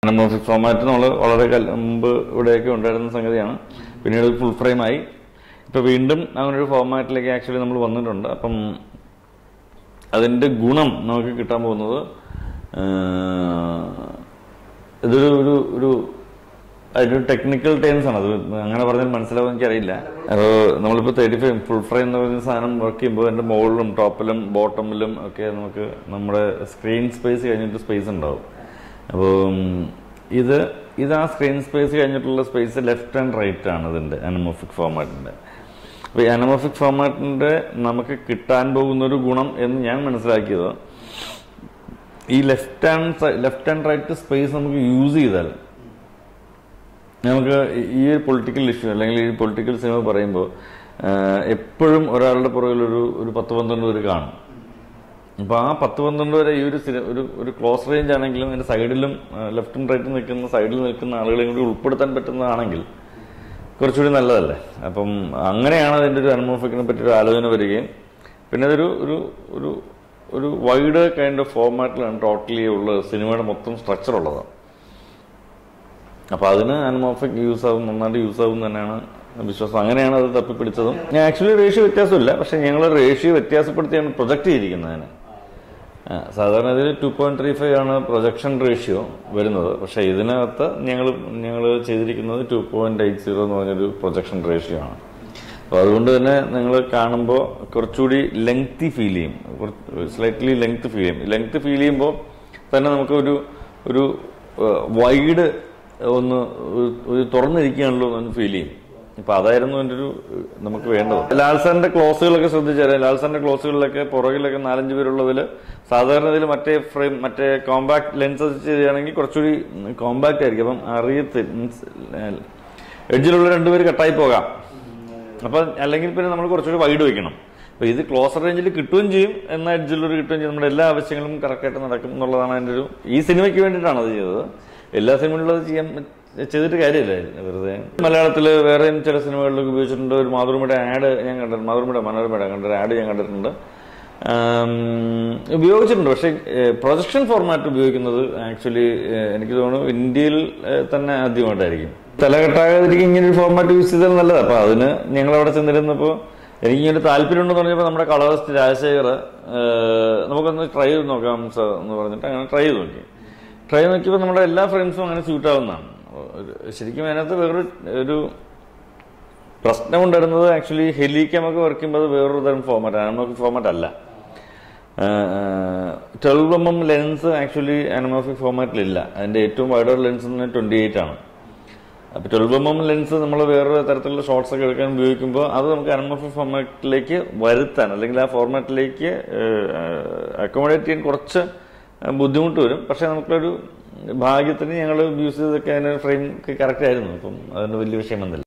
Anamorphic format നമ്മൾ വളരെ മുമ്പ് ഇവിടെയൊക്കെ ഉണ്ടായിരുന്ന സംഗതിയാണ്. പിന്നീട് ഫുൾ ഫ്രെയിമായി. ഇപ്പോൾ വീണ്ടും അങ്ങനൊരു ഫോമാറ്റിലേക്ക് ആക്ച്വലി നമ്മൾ വന്നിട്ടുണ്ട്. അപ്പം അതിൻ്റെ ഗുണം നമുക്ക് കിട്ടാൻ പോകുന്നത് ഇതൊരു ഒരു ഒരു അതിൻ്റെ ടെക്നിക്കൽ ടേംസ് ആണ്. അത് അങ്ങനെ പറഞ്ഞാൽ മനസ്സിലാവും എനിക്കറിയില്ല. അപ്പോൾ നമ്മളിപ്പോൾ 35 ഫുൾ ഫ്രെയിം എന്ന് പറയുന്ന സാധനം വർക്ക് ചെയ്യുമ്പോൾ അതിൻ്റെ മുകളിലും ടോപ്പിലും ബോട്ടമിലും ഒക്കെ നമുക്ക് നമ്മുടെ സ്ക്രീൻ സ്പേസ് കഴിഞ്ഞിട്ട് സ്പേസ് ഉണ്ടാവും. അപ്പോൾ ഇത് ആ സ്ക്രീൻ സ്പേസ് കഴിഞ്ഞിട്ടുള്ള സ്പേസ് ലെഫ്റ്റ് ആൻഡ് റൈറ്റ് ആണ് ഇതിൻ്റെ അനമോർഫിക് ഫോമാറ്റിൻ്റെ. അപ്പോൾ ഈ അനമോർഫിക് ഫോമാറ്റിൻ്റെ നമുക്ക് കിട്ടാൻ പോകുന്നൊരു ഗുണം എന്ന് ഞാൻ മനസ്സിലാക്കിയത്, ഈ ലെഫ്റ്റ് ആൻഡ് റൈറ്റ് സ്പേസ് നമുക്ക് യൂസ് ചെയ്താൽ നമുക്ക് ഈ ഒരു പൊളിറ്റിക്കൽ ഇഷ്യൂ അല്ലെങ്കിൽ ഈ പൊളിറ്റിക്കൽ സിനിമ പറയുമ്പോൾ എപ്പോഴും ഒരാളുടെ പുറകിൽ ഒരു 10-12 പേര് കാണും. അപ്പോൾ ആ 10-12 വരെ ഈ ഒരു ക്ലോസ് റേഞ്ച് ആണെങ്കിലും അതിൻ്റെ സൈഡിലും ലെഫ്റ്റും റൈറ്റും നിൽക്കുന്ന സൈഡിൽ നിൽക്കുന്ന ആളുകളെയും കൂടി ഉൾപ്പെടുത്താൻ പറ്റുന്നതാണെങ്കിൽ കുറച്ചുകൂടി നല്ലതല്ലേ. അപ്പം അങ്ങനെയാണ് അതിൻ്റെ ഒരു അനമോർഫിക്കിനെ പറ്റിയൊരു ആലോചന വരികയും പിന്നെ അതൊരു ഒരു ഒരു ഒരു വൈഡ് കൈൻഡ് ഓഫ് ഫോമാറ്റിലാണ് ടോട്ടലി ഉള്ള സിനിമയുടെ മൊത്തം സ്ട്രക്ചർ ഉള്ളതാണ്. അപ്പോൾ അതിന് അനമോർഫിക് നന്നായിട്ട് യൂസ് ആവും തന്നെയാണ് വിശ്വാസം. അങ്ങനെയാണ് അത് തപ്പിപ്പിടിച്ചതും. ഞാൻ ആക്ച്വലി റേഷ്യോ വ്യത്യാസമില്ല, പക്ഷെ ഞങ്ങൾ റേഷ്യോ വ്യത്യാസപ്പെടുത്തിയാണ് പ്രൊജക്റ്റ് ചെയ്തിരിക്കുന്നതിന്. സാധാരണ ഇതിൽ 2.35 ആണ് പ്രൊജക്ഷൻ റേഷ്യോ വരുന്നത്. പക്ഷെ ഇതിനകത്ത് ഞങ്ങൾ ചെയ്തിരിക്കുന്നത് 2.80 എന്ന് പറഞ്ഞൊരു പ്രൊജക്ഷൻ റേഷ്യോ ആണ്. അപ്പോൾ അതുകൊണ്ട് തന്നെ നിങ്ങൾ കാണുമ്പോൾ കുറച്ചുകൂടി ലെങ്തി ഫീൽ ചെയ്യും, സ്ലൈറ്റ്ലി ലെങ്ത് ഫീൽ ചെയ്യും. ലെങ്ത് ഫീൽ ചെയ്യുമ്പോൾ തന്നെ നമുക്ക് ഒരു വൈഡ് ഒന്ന് തുറന്നിരിക്കുകയാണല്ലോ എന്ന് ഫീൽ ചെയ്യും. ഇപ്പൊ അതായിരുന്നു എൻ്റെ നമുക്ക് വേണ്ടത്. ലാൽസാറിന്റെ ക്ലോസുകളൊക്കെ ശ്രദ്ധിച്ചാൽ ലാൽസാറിന്റെ ക്ലോസുകളിലൊക്കെ പുറകിലൊക്കെ 4-5 പേരുള്ളതിൽ സാധാരണ ഇതിൽ മറ്റേ കോമ്പാക്ട് ലെൻസ് ചെയ്യുകയാണെങ്കിൽ കുറച്ചുകൂടി കോമ്പാക്ട് ആയിരിക്കും. അപ്പം എഡ്ജിലുള്ള 2 പേര് കട്ടായി പോകാം. അപ്പൊ അല്ലെങ്കിൽ പിന്നെ നമ്മൾ കുറച്ചുകൂടി വൈഡ് വെക്കണം. അപ്പൊ ഇത് ക്ലോസർ റേഞ്ചിൽ കിട്ടുകയും ചെയ്യും, എന്നാൽ എഡ്ജിലൊരു കിട്ടുകയും ചെയ്യും. നമ്മുടെ എല്ലാ ആവശ്യങ്ങളും കറക്റ്റായിട്ട് നടക്കും എന്നുള്ളതാണ് അതിൻ്റെ ഈ സിനിമയ്ക്ക് വേണ്ടിയിട്ടാണ് അത് ചെയ്തത്. എല്ലാ സിനിമകളിലും അത് ചെയ്തിട്ട് കാര്യമില്ല വെറുതെ. മലയാളത്തിൽ വേറെയും ചില സിനിമകളിലൊക്കെ ഉപയോഗിച്ചിട്ടുണ്ട്. ഒരു മാതൃഭൂമിയുടെ ആഡ് ഞാൻ കണ്ടിട്ടുണ്ട്, മനോരമയുടെ കണ്ടൊരു ആഡ് ഞാൻ കണ്ടിട്ടുണ്ട്, ഉപയോഗിച്ചിട്ടുണ്ട്. പക്ഷെ പ്രൊജക്ഷൻ ഫോർമാറ്റ് ഉപയോഗിക്കുന്നത് ആക്ച്വലി എനിക്ക് തോന്നുന്നു ഇന്ത്യയിൽ തന്നെ ആദ്യമായിട്ടായിരിക്കും. തലകെട്ടാകാതിരിക്കും ഇങ്ങനൊരു ഫോർമാറ്റ് യൂസ് ചെയ്താൽ നല്ലതാണ്. അപ്പൊ അതിന് ഞങ്ങളവിടെ ചെന്നിരുന്നപ്പോൾ എനിക്കിങ്ങനെ താല്പര്യമുണ്ടെന്ന് പറഞ്ഞപ്പോൾ നമ്മുടെ കളറിസ്റ്റ് രാജശേഖർ നമുക്കൊന്ന് ട്രൈ ചെയ്ത് നോക്കാം സർ എന്ന് പറഞ്ഞിട്ട് അങ്ങനെ ട്രൈ നോക്കിയപ്പോൾ നമ്മുടെ എല്ലാ ഫ്രെയിംസും അങ്ങനെ സ്യൂട്ട് ആവുന്നതാണ്. ശരിക്കും അതിനകത്ത് വേറൊരു പ്രശ്നം ഉണ്ടായിരുന്നത് ആക്ച്വലി ഹെലിക്യാമൊക്കെ വർക്ക് ചെയ്യുമ്പോൾ അത് വേറൊരു തരം ഫോർമാറ്റ്, അനമോർഫിക് ഫോർമാറ്റ് അല്ല. 12mm lens actually anamorphic ഫോർമാറ്റിലില്ല. അതിന്റെ ഏറ്റവും വൈഡർ ലെൻസ് 28 ആണ്. അപ്പോൾ 12mm ലെൻസ് നമ്മൾ വേറെ തരത്തിലുള്ള ഷോട്ട്സ് ഒക്കെ എടുക്കാൻ ഉപയോഗിക്കുമ്പോൾ അത് നമുക്ക് അനമോർഫിക് ഫോർമാറ്റിലേക്ക് വരുത്താൻ അല്ലെങ്കിൽ ആ ഫോർമാറ്റിലേക്ക് അക്കോമഡേറ്റ് ചെയ്യാൻ കുറച്ച് ബുദ്ധിമുട്ട് വരും. പക്ഷെ നമുക്കൊരു ഭാഗ്യത്തിന് ഞങ്ങൾ യൂസ് ചെയ്തൊക്കെ അതിന് ഫ്രെയിം കറക്റ്റ് ആയിരുന്നു. അപ്പം അതിന് വലിയ വിഷയം വന്നില്ല.